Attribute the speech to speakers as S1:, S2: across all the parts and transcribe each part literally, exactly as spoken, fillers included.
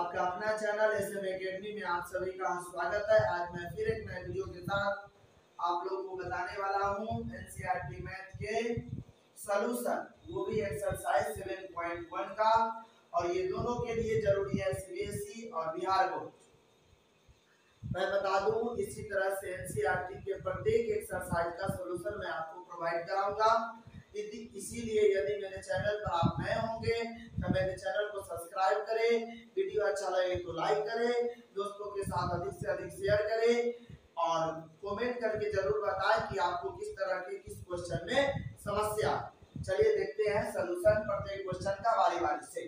S1: आपका अपना channel S M academy में आप सभी का स्वागत है। आज मैं फिर एक नए वीडियो के साथ आप लोगों को बताने वाला हूँ एनसीईआरटी मैथ के सॉल्यूशन, वो भी एक्सरसाइज सेवन पॉइंट वन का, और ये दोनों के लिए जरूरी है सीबीएसई और बिहार बोर्ड। मैं बता दूं, इसी तरह से एनसीईआरटी के प्रत्येक एक्सरसाइज का सॉल्यूशन मैं आपको प्रोवाइड कराऊंगा। इसीलिए यदि मेरे चैनल पर आप नए होंगे तो मेरे चैनल को सब्सक्राइब करें, वीडियो अच्छा लगे तो लाइक करें, दोस्तों के साथ अधिक से अधिक शेयर करें और कमेंट करके जरूर बताएं कि आपको किस तरह के किस क्वेश्चन में समस्या। चलिए देखते हैं सॉल्यूशन प्रत्येक क्वेश्चन का बारी बारी से।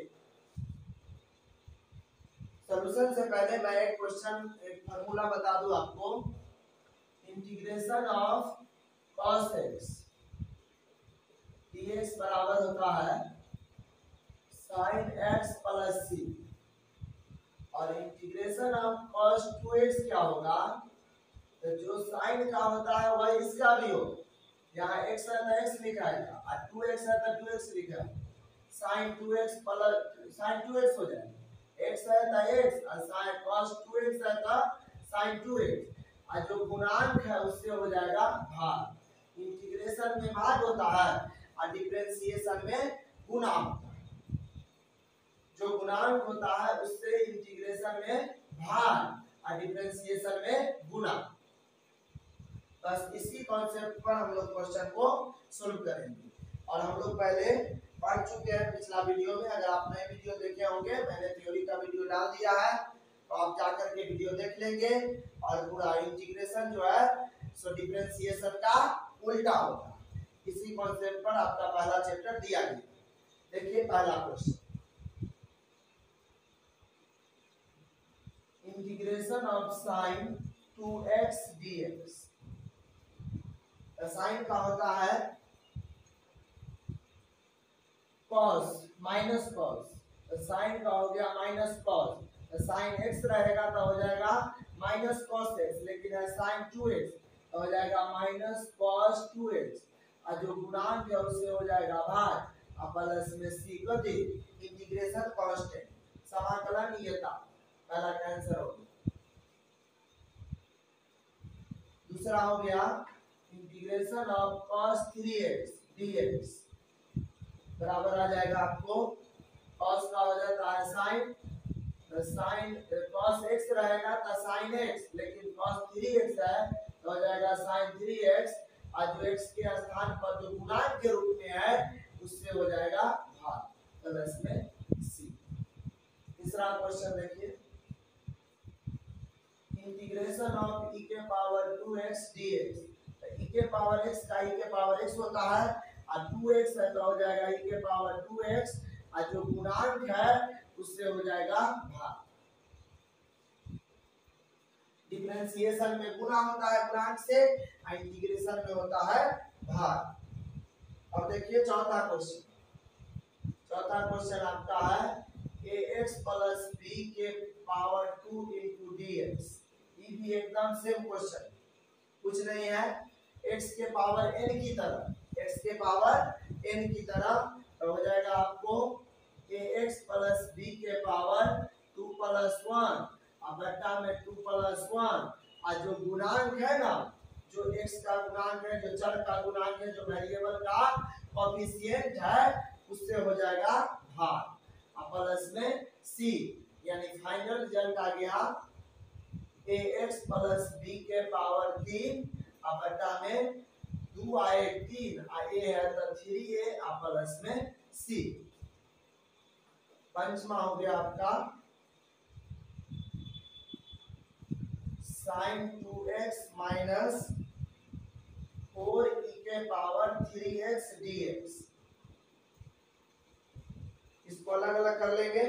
S1: सॉल्यूशन से पहले मैं एक क्वेश्चन एक फार्मूला बता दूं आपको। Integration of cos x dx बराबर होता है sin x प्लस c, और integration of cos two x क्या होगा, तो जो sin का होता है वह इसका भी हो। यहाँ x है तो x लिखा है और टू एक्स है तो टू एक्स लिखा है। sin two x plus sin two x हो जाएगा, x है तो x और sin cos टू एक्स है तो sin टू एक्स, और जो गुणांक है उससे हो जाएगा भाग। इंटीग्रेशन में भाग होता है और डिफरेंशिएशन में गुणा होता है। जो गुणांक होता है उससे इंटीग्रेशन में भाग और डिफरेंशिएशन में गुणा। बस इसी कॉन्सेप्ट पर हम लोग क्वेश्चन को सॉल्व करेंगे। और हम लोग पहले पढ़ चुके हैं पिछला वीडियो में। अगर आप नए वीडियो देखे होंगे, मैंने थ्योरी का वीडियो डाल दिया है, तो आप जाकर के वीडियो देख लेंगे। और पूरा इंटीग्रेशन जो है सो डिफरेंशिएशन का उल्टा होगा। इसी कॉन्सेप्ट पर आपका पहला चैप्टर दिया गया। देखिए पहला question, integration of sine two x dx. Sine का होता है cos माइनस cos, तो साइन का हो गया माइनस cos, तो साइन x रहेगा तो हो जाएगा माइनस cos x, लेकिन है साइन टू एक्स तो हो जाएगा माइनस cos टू एक्स, और जो गुणांक है उससे हो जाएगा भाग और प्लस में c को दे। इंटीग्रेशन कांस्टेंट, समाकलनीयता, पहला का आंसर हो गया। दूसरा हो गया integration of cos three x dx बराबर आ जाएगा आपको cos का हो जाता है sin, तो sin cos x रहेगा तो sin x, लेकिन cos थ्री एक्स है तो हो जाएगा sin थ्री एक्स, और जो x के स्थान पर जो गुणांक के रूप में है उससे हो जाएगा भाग प्लस में c। तीसरा क्वेश्चन देखिए, इंटीग्रेशन ऑफ e के पावर टू एक्स dx। तो e के पावर x का e के पावर x होता है और टू एक्स है तो हो जाएगा e के पावर टू एक्स, और जो गुणांक है उससे हो जाएगा भाग। डिफरेंशिएशन में गुणा होता है गुणांक से, और इंटीग्रेशन में होता है भाग। अब देखिए चौथा क्वेश्चन। चौथा क्वेश्चन आपका है ax प्लस b के पावर टू इंटू dx। ये भी एकदम सेम क्वेश्चन, कुछ नहीं है, x के पावर n की तरह, x के पावर n की तरह, तो हो जाएगा आपको ax प्लस b के पावर टू प्लस वन और बटा में टू प्लस वन, और जो गुणांक है ना, जो x का गुणांक है, जो चर का गुणांक है, जो वेरिएबल का कोएफिशिएंट है, उससे हो जाएगा भाग और प्लस में c, यानी फाइनल रिजल्ट आ गया ax प्लस b के पावर तीन और बटा में दो आए तीन, और a है तो थ्री ए और प्लस में c। पंचमा हो गया आपका sine two x minus four e के पावर थ्री एक्स dx। इसको अलग अलग कर लेंगे,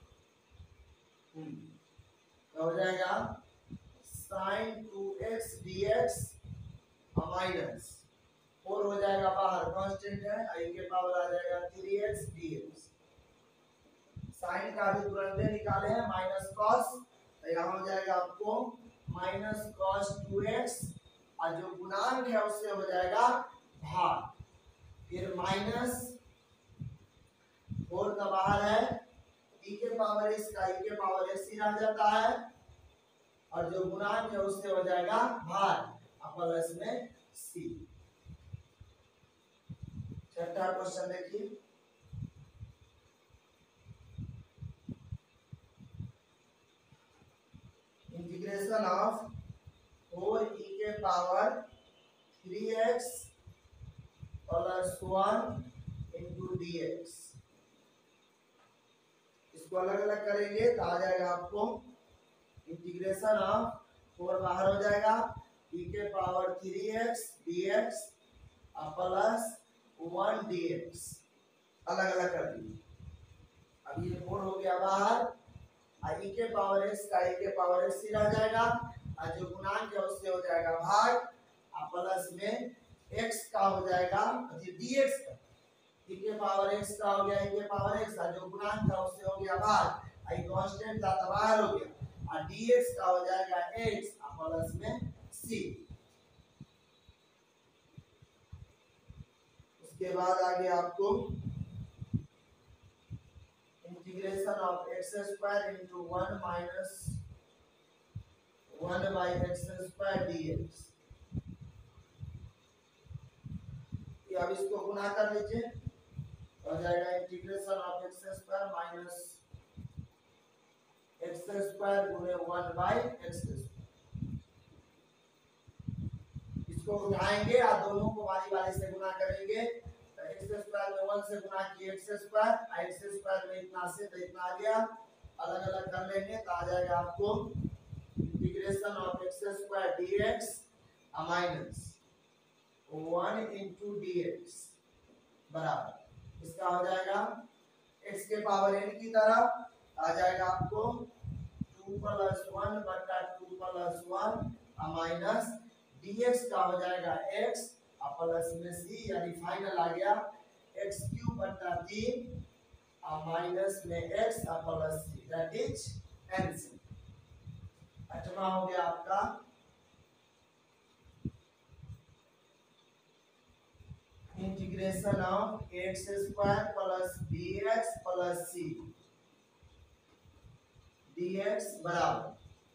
S1: तो हो जाएगा साइन टू एक्स dx और माइनस फोर हो जाएगा बाहर, कांस्टेंट है, आई के पावर आ जाएगा थ्री एक्स dx। साइन का भी तुरंत निकाले हैं माइनस cos, तो यहाँ हो जाएगा आपको माइनस cos टू एक्स, और जो गुणांक है उससे हो जाएगा भाग, फिर माइनस फोर का बाहर है e के पावर x का e के पावर x ही रह जाता है और जो गुणांक है उससे हो जाएगा भाग प्लस में c। छठा क्वेश्चन देखिए, इंटीग्रेशन ऑफ फोर e के power three x plus one into d x. इसको अलग अलग करेंगे तो आ जाएगा आपको इंटीग्रेशन ऑफ फोर बाहर हो जाएगा e के power three x d x plus one d x, अलग अलग कर दिए। अब ये फोर हो गया बाहर और e के पावर x का e के पावर x ही रह जाएगा और जो गुणांक है उससे हो जाएगा भाग और प्लस में x का हो जाएगा dx का e के पावर x का हो गया e के पावर x का जो गुणांक था उससे हो गया भाग आई कांस्टेंट था तो बाहर हो गया और dx का हो जाएगा x और प्लस में c। उसके बाद आगे आपको integration of x square into one minus one by x square d x. अब इसको गुना कर लीजिए हो जाएगा integration of x square minus x square गुणे वन बाई एक्स स्क्वायर। इसको उठाएंगे और दोनों को बारी बारी से गुना करेंगे तो एक्स स्क्वायर में वन से गुना किए एक्स स्क्वायर एक्स स्क्वायर में इतना से तो इतना आ गया, अलग अलग कर लेंगे तो आ जाएगा आपको integration of x square dx minus one into d x बराबर इसका हो जाएगा x के पावर n की तरफ आ जाएगा आपको टू प्लस वन बटा two plus one minus dx का हो जाएगा x प्लस में c, यानी फाइनल आ गया x क्यूब बटा तीन माइनस में x plus c, that is answer. अठवां हो गया आपका integration of x square plus b x plus c d x बराबर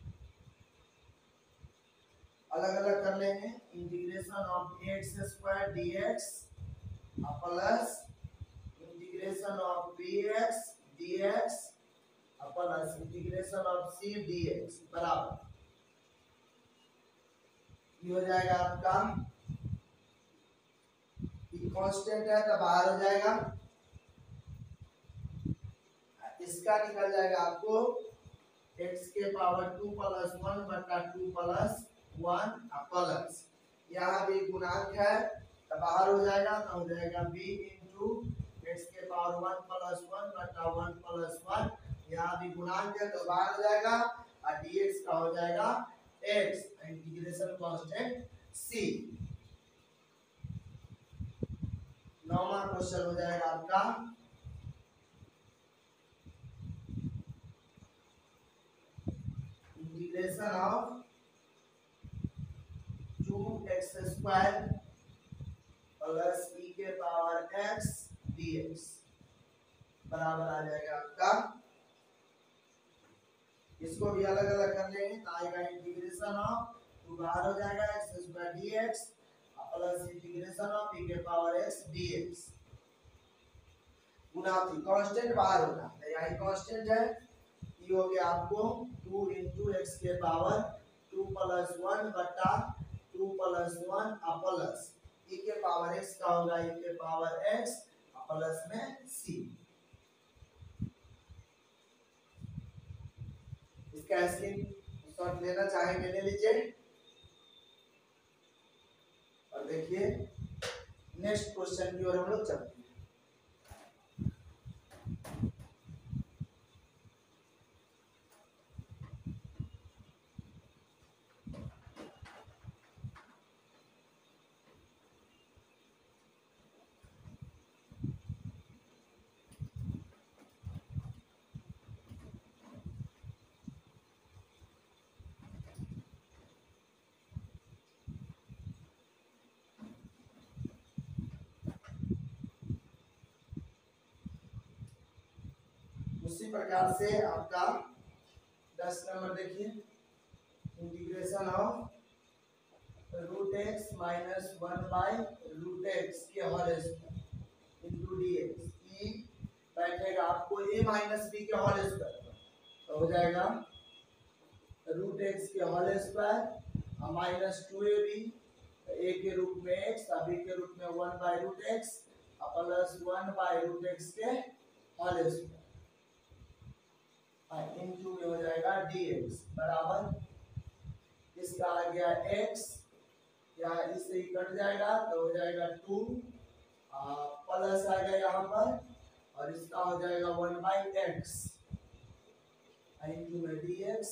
S1: अलग अलग कर लेंगे integration of x square d x plus integration of b x d x plus integration of c d x बराबर ये हो जाएगा आपका कांस्टेंट है तो बाहर हो जाएगा, इसका निकल जाएगा आपको x के पावर टू प्लस वन बटा टू प्लस वन प्लस यहाँ भी गुणांक है तो बाहर हो जाएगा तो हो जाएगा b इंटू एक्स के पावर वन प्लस वन बटा वन प्लस वन, यहाँ भी गुणांक है तो बाहर हो जाएगा और dx का हो जाएगा x इंटीग्रेशन कांस्टेंट c। नौवां क्वेश्चन हो जाएगा आपका integration of two x square plus e के पावर x dx बराबर आ जाएगा आपका, इसको भी अलग अलग कर लेंगे तो आएगा इंटीग्रेशन ऑफ टू बाहर हो जाएगा x square dx plus integration of e के पावर x dx गुना थी कांस्टेंट बाहर होगा तो यही कांस्टेंट है ये हो गया आपको टू इंटू एक्स के पावर टू प्लस वन बटा two plus one plus e के पावर x का होगा e के पावर x प्लस में c। इसका स्क्रीनशॉट लेना चाहेंगे ले लीजिए और देखिए नेक्स्ट क्वेश्चन की ओर हम लोग चलते हैं। उसी प्रकार से आपका दस नंबर देखिए, integration of root x minus one by root x के whole square into d x. ई बैठेगा आपको ए माइनस बी के होल स्क्वायर, तो हो जाएगा रूट एक्स के whole square minus two a b, a के रूप में एक्स, बी के रूप में one by root x plus one by root x के होल स्क्वायर इनटू में हो जाएगा dx बराबर इसका आ गया x, यहाँ इससे ही कट जाएगा तो हो जाएगा टू प्लस आ गया यहाँ पर और इसका हो जाएगा वन बाई एक्स इनटू में dx।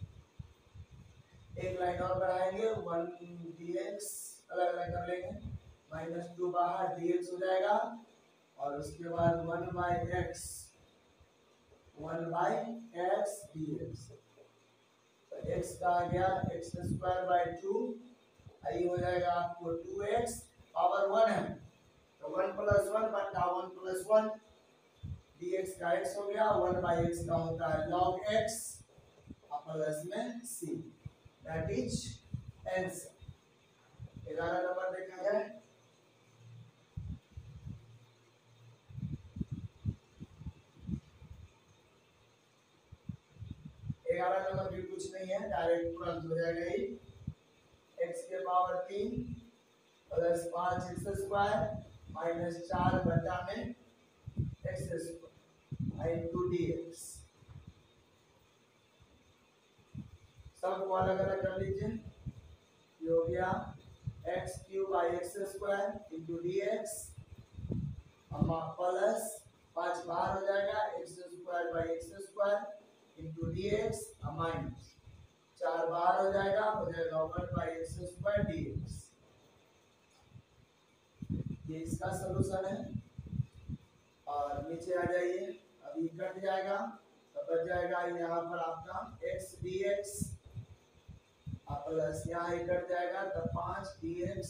S1: एक लाइन और बढ़ाएंगे, वन dx अलग अलग कर लेंगे, माइनस टू बाहर dx हो जाएगा और उसके बाद one by x one by x d x. तो x का आ गया एक्स स्क्वायर बाई टू, आई हो जाएगा आपको टू एक्स पावर वन है तो वन प्लस वन बटा one plus one, d x का x हो गया, वन बाई एक्स का होता है लॉग x प्लस में c, दैट इज आंसर। ग्यारह नंबर देखा जाए, ग्यारह नंबर भी कुछ नहीं है, डायरेक्ट तुरंत हो जाएगा ही। x के पावर तीन प्लस पांच एक्स स्क्वायर माइनस चार बटा में x square into d x. सबको अलग अलग कर लीजिए, ये हो गया x cube by x square into d x plus पांच बाहर हो जाएगा x square by x square into d x minus चार बाहर हो जाएगा, हो जाएगा one by x square d x. ये इसका सलूशन है और नीचे आ जाइए, अभी कट जाएगा तो बच जाएगा यहाँ पर आपका x dx प्लस यहाँ ही कट जाएगा तो पांच dx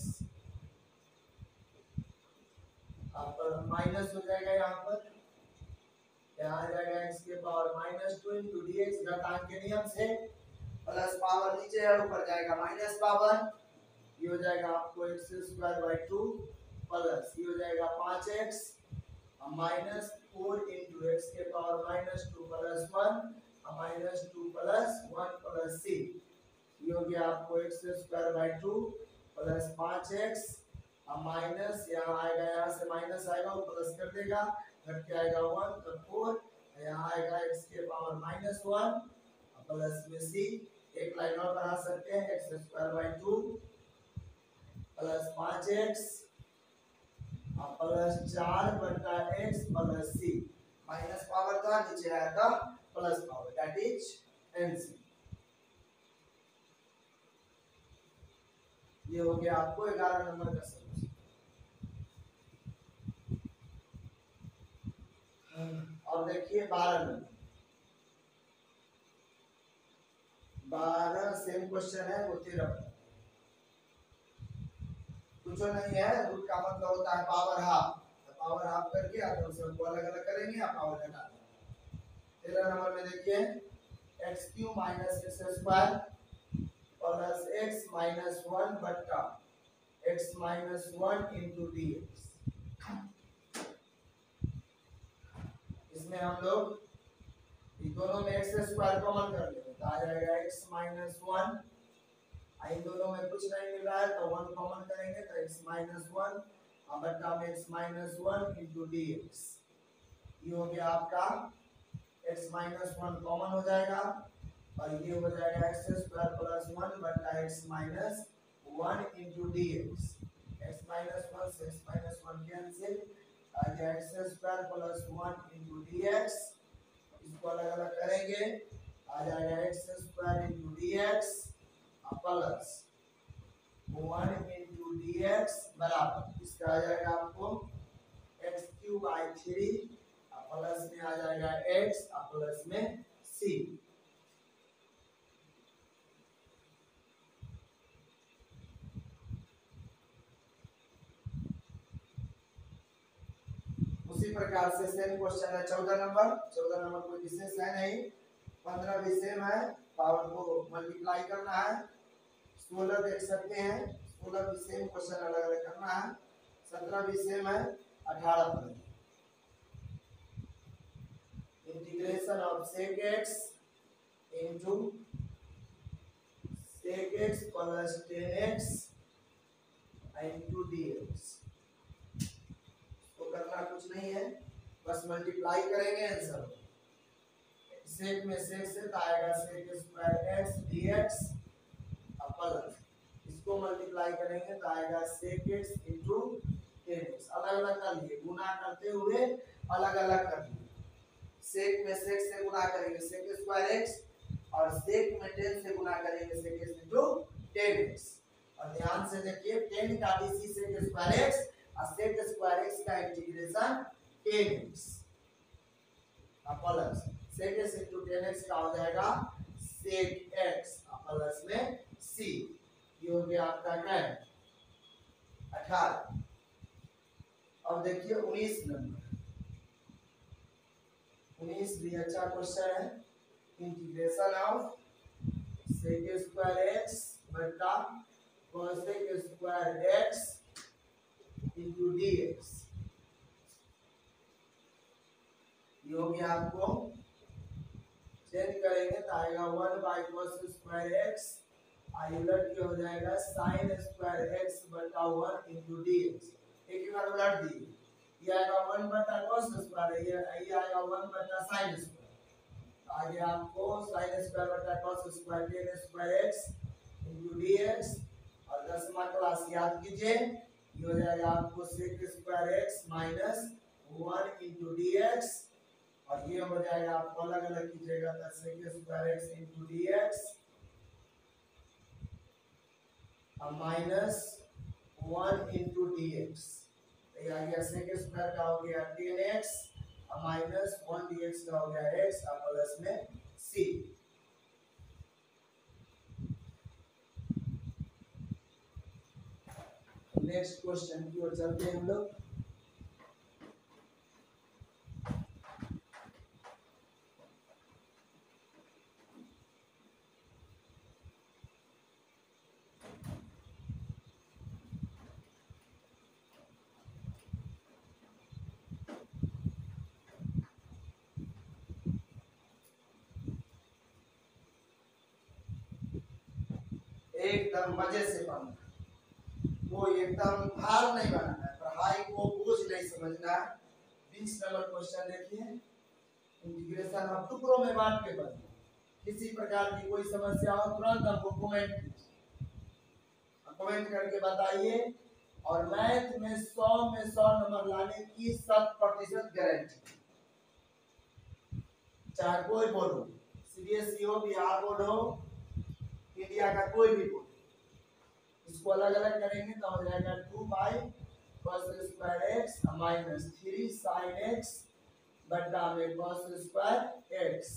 S1: माइनस हो जाएगा, यहाँ पर यहाँ आ जाएगा x के power minus two into d x घातांक के नियम से, प्लस पावर नीचे है ऊपर जाएगा माइनस पावर, ये हो जाएगा आपको x square by two plus ये हो जाएगा पांच x minus four into x के power minus two plus one minus two plus one plus c, ये हो गया आपको x square by two plus पांच एक्स माइनस यहाँ आएगा, यहाँ से माइनस आएगा वो प्लस कर देगा, घट के आएगा वन तो फोर, यहाँ आएगा एक्स के पावर माइनस वन प्लस में सी। एक लाइन और बना सकते हैं, x square by two plus पांच एक्स प्लस चार बटा x plus c, minus power था नीचे आया था plus power, that is answer. ये हो गया आपको ग्यारह नंबर का सवाल। और देखिए बारह नंबर, बारह सेम क्वेश्चन है, वो तेरह कुछ नहीं है, रूट का मतलब होता है पावर हाफ, तो पावर हाफ करके आप सबको अलग अलग करेंगे, आप पावर घटा देंगे। तेरह नंबर में देखिए x cube minus x square plus x minus one बटा x minus one into d x. इसमें हम लोग इन दोनों में एक्स स्क्वायर कॉमन कर लेंगे तो आ जाएगा एक्स माइनस वन, इन दोनों में कुछ नहीं मिल रहा है तो वन कॉमन करेंगे तो एक्स माइनस वन बटा में x minus one into d x. ये हो गया आपका एक्स माइनस वन कॉमन हो जाएगा और ये हो जाएगा एक्स स्क्वायर प्लस वन बटा x minus one into d x. X minus one से एक्स माइनस वन कैंसिल, आ गया x square plus one into d x, इसको अलग अलग करेंगे आ जाएगा x square into d x plus one into d x बराबर इसका आ जाएगा आपको x cube by three plus में आ जाएगा एक्स प्लस में सी। उसी प्रकार से सेम क्वेश्चन है चौदह नंबर। चौदह नंबर कोई विशेष है नहीं, पंद्रह भी सेम है, पावर को मल्टीप्लाई करना है, सोलह देख सकते हैं, सोलह भी सेम क्वेश्चन अलग अलग करना है, सत्रह भी सेम है, अठारह पर integration of sec x into sec x plus tan x into d x. तो करना कुछ नहीं है, बस मल्टीप्लाई करेंगे आंसर। सेक में सेक से तो आएगा sec square x d x plus, इसको मल्टीप्लाई करेंगे तो आएगा sec x into tan x. अलग अलग कर लिए, गुना करते हुए अलग अलग कर लिए। सेक में सेक से गुना करेंगे सेक स्क्वायर एक्स, और सेक में टेन से गुना करेंगे sec x into tan x. और ध्यान से देखिए, टेन का डीसी सेक स्क्वायर एक्स और सेक स्क्वायर एक्स का integration tan x plus sec x into tan x का हो जाएगा सेक एक्स प्लस में सी। ये हो गया आपका क्या, अठारह। अब देखिए उन्नीस नंबर, उन्नीस भी अच्छा क्वेश्चन है। Integration of sec square x बटा cosec square x into d x. ये हो गया, आपको चेंज करेंगे तो आएगा one by cos square x, आई उलट के हो जाएगा साइन स्क्वायर एक्स बटा वन इंटू डी एक्स। एक ही बार उलट दिए, ये आएगा वन बटा कोस स्क्वायर, ये ये आएगा वन बटा साइन स्क्वायर। आगे आपको साइन स्क्वायर बटा cos square tan square x into d x, और दसवां क्लास याद कीजिए। ये हो जाएगा आपको sec square x minus one into d x, और ये हो जाएगा आपको अलग अलग कीजिएगा तो sec square x into d x minus one into d x. ये आ गया सेक स्क्वायर का हो गया tan x minus one d x का हो गया एक्स प्लस में सी। नेक्स्ट क्वेश्चन की ओर चलते हैं हम लोग। एकदम मजे से पढ़ना, कोई एकदम भार नहीं बनाना है, पढ़ाई को बोझ नहीं समझना है। बीस नंबर क्वेश्चन देखिए, इंटीग्रेशन आप टुकड़ों में बांट के पढ़िए। किसी प्रकार की कोई समस्या हो तुरंत हमको कमेंट कीजिए, कमेंट करके बताइए। और मैथ में सौ में सौ नंबर लाने की शत प्रतिशत गारंटी, चाहे कोई बोर्ड हो, सीबीएसई हो, बिहार बोर्ड हो, इंडिया का कोई भी बोर्ड। इसको अलग अलग करेंगे तो हो जाएगा two by cos square x minus three sine x बटा में कॉस स्क्वायर एक्स।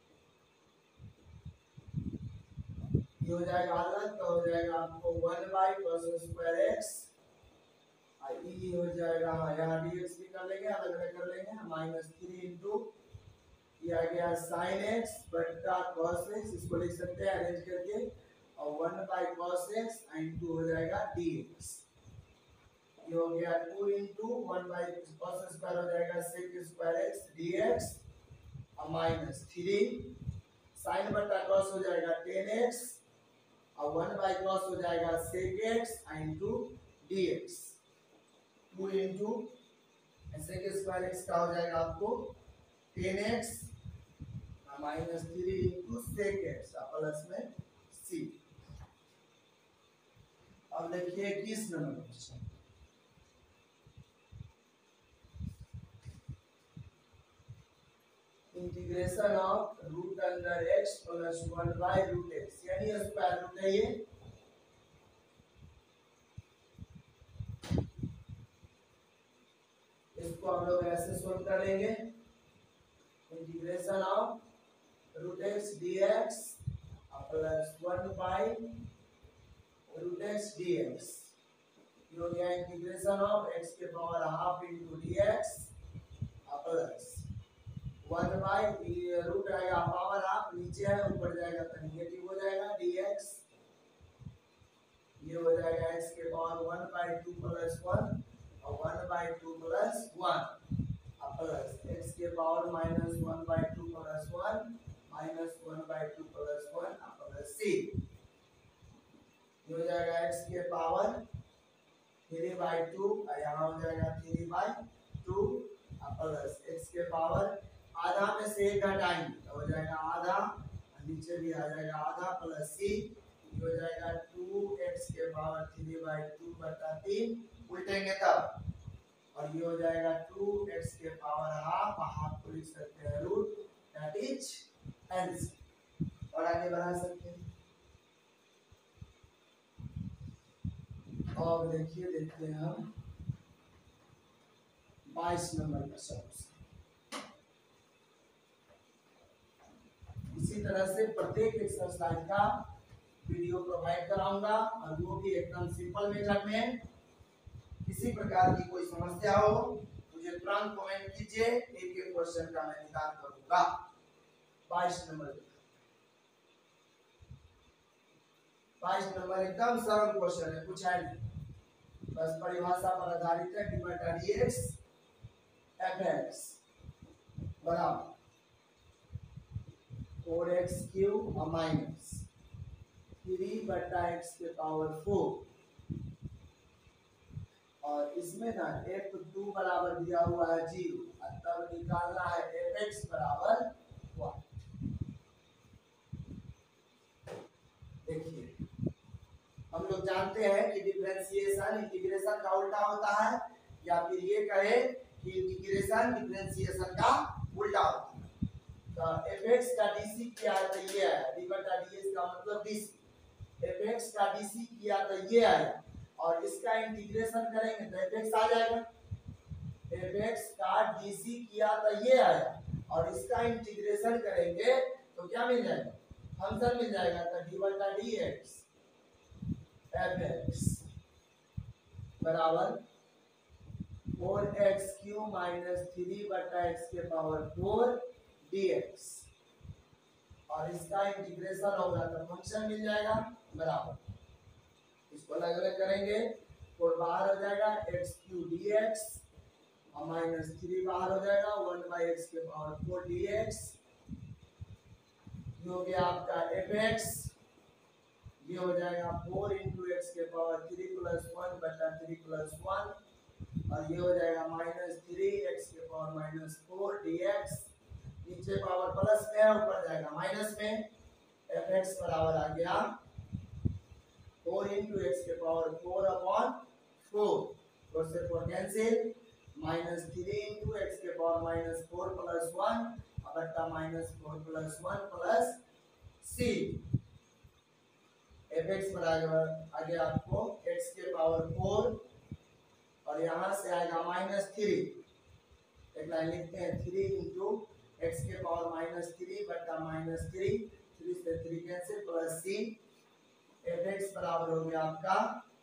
S1: ये हो जाएगा अलग तो हो जाएगा आपको one by cos square x, ये हो जाएगा यहाँ डी एक्स भी कर लेंगे, अलग अलग कर लेंगे, माइनस थ्री इंटू ये आ गया साइन एक्स बटा कॉस एक्स, इसको लिख सकते हैं अरेंज करके, और one by cos x into हो जाएगा डी एक्स। ये हो गया two into one by cos square हो जाएगा sec square x d x और माइनस थ्री साइन बटा कॉस हो जाएगा टेन एक्स और वन बाई कॉस हो जाएगा sec x into d x. Two into sec square x का हो जाएगा आपको tan x minus three into sec x plus में सी। अब देखिए इक्कीस number question, integration of root under x plus one by root x, यानी square root है ये। इसको हम लोग ऐसे सोल्व कर लेंगे, integration of root x d x plus one by root x d x. ये हो गया इंटीग्रेशन ऑफ एक्स के power half into d x plus one by root आएगा पावर हाफ, नीचे है ऊपर जाएगा तो निगेटिव हो जाएगा dx, ये हो जाएगा x के power one by two plus one और one by two plus one plus x के power minus one by two plus one minus one by two plus one plus c, ये हो जाएगा x के पावर थ्री बाई टू और यहाँ हो जाएगा three by two plus x के पावर आधा में से एक घटाएंगे तो हो जाएगा आधा, नीचे भी आ जाएगा आधा प्लस सी, ये हो जाएगा टू एक्स के पावर थ्री बाई टू बटा तीन, उल्टेंगे तब, और ये हो जाएगा टू एक्स के पावर हाफ, हाफ को लिख सकते हैं रूट, दैट इज आंसर, और आगे बढ़ा सकते हैं। और देखिए देखते हैं हम बाईस नंबर का सवाल। इसी तरह से प्रत्येक एक्सरसाइज का वीडियो प्रोवाइड कराऊंगा और वो भी एकदम सिंपल मेथड में। किसी प्रकार की कोई समस्या हो मुझे तुरंत कमेंट कीजिए, एक एक क्वेश्चन का मैं निदान करूंगा। बाईस नंबर बाईस नंबर एकदम सरल क्वेश्चन है, कुछ है नहीं, बस परिभाषा पर आधारित है। डी बटा डी एक्स एफ एक्स बराबर फोर एक्स क्यूब और माइनस थ्री बटा एक्स के पावर फोर, और इसमें ना एफ टू बराबर दिया हुआ है जीरो, तब निकालना है एफ एक्स बराबर वन। देखिए हम लोग जानते हैं कि डिफरेंशिएशन इंटीग्रेशन का उल्टा होता है, या फिर ये कहे कि इंटीग्रेशन डिफरेंशिएशन का उल्टा होता है। तो fx का dc क्या है तो ये है, d बटा ds का मतलब dc, fx का dc किया तो ये आया, और इसका इंटीग्रेशन करेंगे तो fx आ जाएगा, fx का dc किया तो ये आया, और इसका इंटीग्रेशन करेंगे तो क्या मिल जाएगा, फंक्शन मिल जाएगा, तो d बटा dx fx बराबर four x cube minus three बटा एक्स के पावर फोर dx, और इसका इंटीग्रेशन होगा तो फंक्शन मिल जाएगा बराबर, इसको अलग अलग करेंगे, फोर बाहर हो जाएगा एक्स क्यूब dx और माइनस थ्री बाहर हो जाएगा वन बाई एक्स के पावर फोर dx, ये हो गया आपका fx, ये हो जाएगा फोर इंटू एक्स के पावर थ्री प्लस वन बटा थ्री प्लस वन, और ये हो जाएगा माइनस थ्री एक्स के पावर माइनस फोर dx, नीचे पावर प्लस में है ऊपर जाएगा माइनस में, fx बराबर आ गया फोर इंटू एक्स के power four upon four, four से four cancel, minus three into x के power minus four plus one बटा minus four plus one plus c, fx बराबर आ गया आपको x के पावर फोर, और यहाँ से आएगा माइनस थ्री, एक लाइन लिखते हैं थ्री इंटू एक्स के पावर माइनस थ्री बटा माइनस थ्री, थ्री से three cancel plus c, f x बराबर हो गया आपका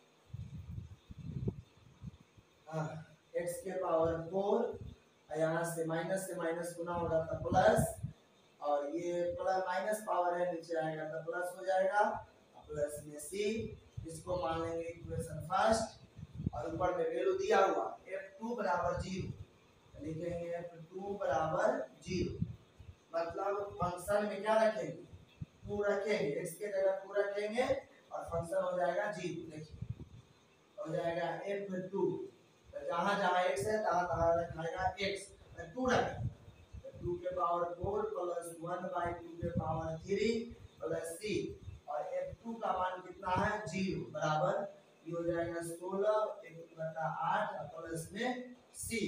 S1: एक्स के पावर फोर, यहाँ से माइनस से माइनस गुना होगा तो प्लस, और ये प्लस माइनस पावर है नीचे आएगा तो प्लस हो जाएगा, प्लस में सी, इसको मान लेंगे इक्वेशन फर्स्ट, और ऊपर में वैल्यू दिया हुआ एफ टू बराबर जीरो, लिखेंगे एफ टू बराबर जीरो, मतलब फंक्शन में क्या रखेंगे, टू रखेंगे, x के जगह टू रखेंगे और फंक्शन हो जाएगा जीरो। देखिए हो जाएगा एफ टू, तो जहां जहां x है तहां तहां रखेगा x, टू रखेंगे तो टू के power four plus one by two के पावर थ्री प्लस सी, और एफ टू का मान कितना है जीरो, बराबर ये हो जाएगा सोलह एक बटा आठ प्लस में सी,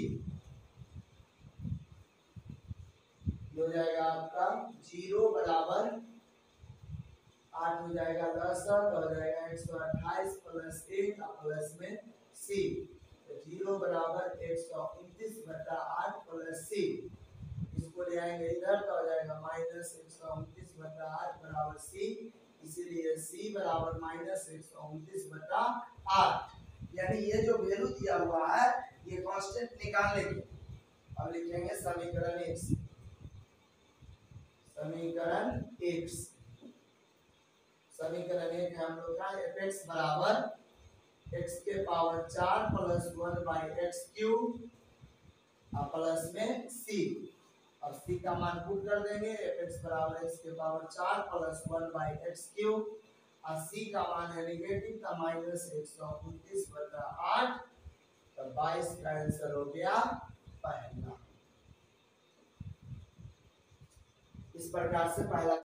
S1: हो जाएगा आपका जीरो बराबर आठ हो जाएगा दस, तो हो जाएगा एक सौ अट्ठाईस प्लस एक प्लस में सी, तो जीरो बराबर एक सौ उनतीस बटा आठ प्लस सी, इसको ले आएंगे इधर तो हो जाएगा माइनस एक सौ उनतीस बटा आठ बराबर सी, इसीलिए सी बराबर माइनस एक सौ उनतीस बटा आठ, यानी ये जो वैल्यू दिया हुआ है ये कांस्टेंट निकालने के, अब लिखेंगे समीकरण एक्स, समीकरण एक्स, समीकरण एक है हम लोग का एफ एक्स बराबर एक्स के पावर चार plus one by x cube और प्लस में सी, और सी का मान पुट कर देंगे, एफ एक्स बराबर एक्स के पावर चार plus one by x cube, और सी का मान है निगेटिव का माइनस एक सौ उनतीस बटा आठ, तो बाईस का आंसर हो गया पहला। इस प्रकार से पहला